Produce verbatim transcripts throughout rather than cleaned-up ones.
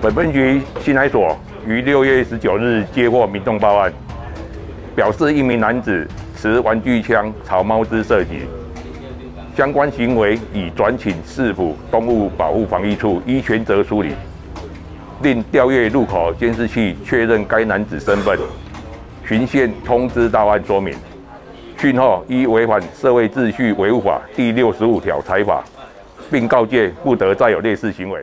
本分局新来所于六月十九日接获民众报案，表示一名男子持玩具枪朝猫只射击，相关行为已转请市府动物保护防疫处依权责处理，另调阅路口监视器确认该男子身份，循线通知到案说明。讯后依违反社会秩序维护法第六十五条裁罚，并告诫不得再有类似行为。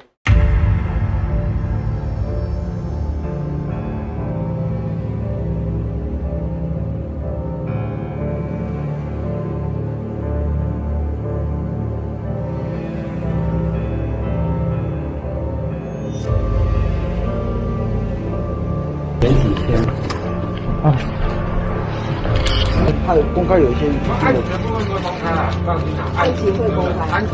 前几天啊，他有公开有一些，安全部分会公开啊，放心啊，安全会公开。安全。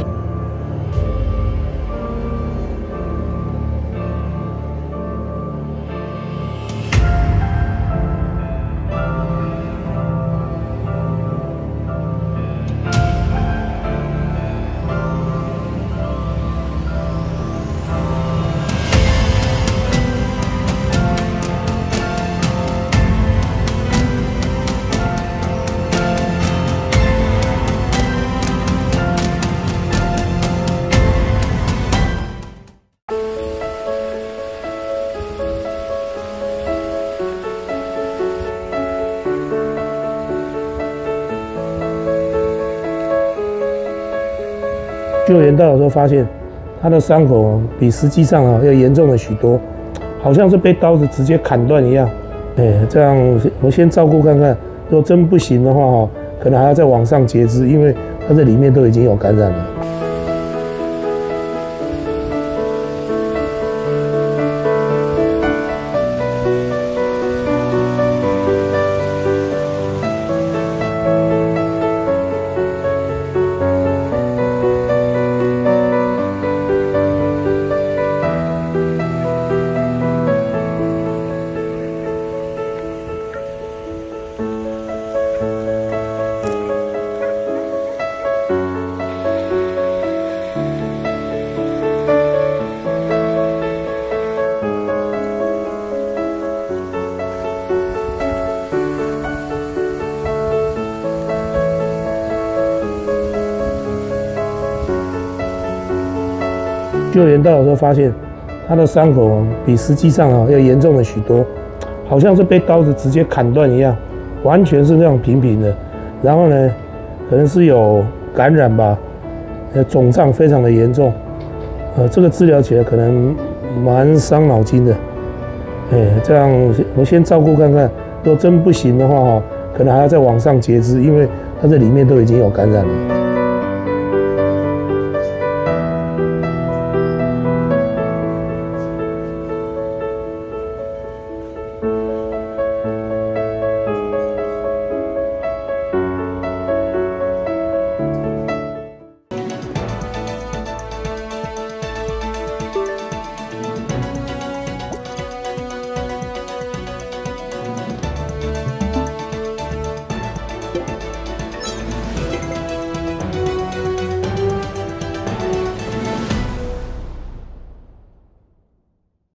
救援到的时候发现，他的伤口比实际上啊要严重了许多，好像是被刀子直接砍断一样。哎，这样我先照顾看看，如果真不行的话哈，可能还要再往上截肢，因为它这里面都已经有感染了。 救援到的时候发现，他的伤口比实际上啊要严重了许多，好像是被刀子直接砍断一样，完全是那样平平的。然后呢，可能是有感染吧，呃，肿胀非常的严重，呃，这个治疗起来可能蛮伤脑筋的。哎，这样我先照顾看看，如果真不行的话哈，可能还要再往上截肢，因为它这里面都已经有感染了。